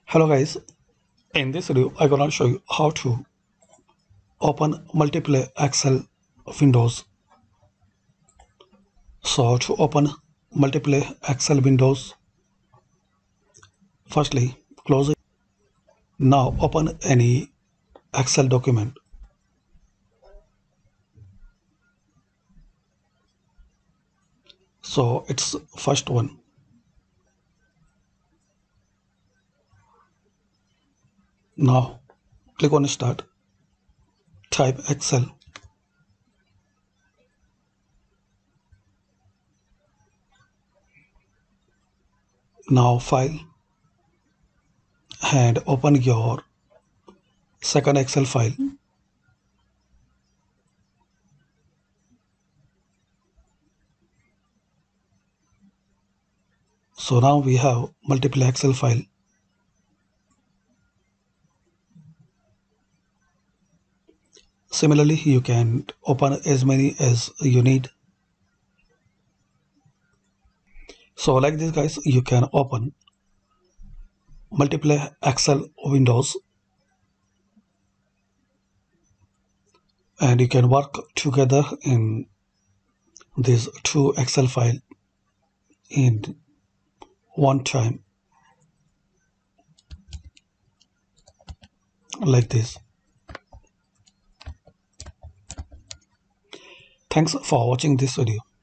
Hello guys, in this video I'm gonna show you how to open multiple Excel windows. So to open multiple Excel windows, firstly close it. Now open any Excel document. So it's first one. Now click on start, type Excel. Now file and open your second Excel file. So now we have multiple Excel file. Similarly, you can open as many as you need. So like this guys, you can open multiple Excel windows and you can work together in these two Excel file in one time like this. Thanks for watching this video.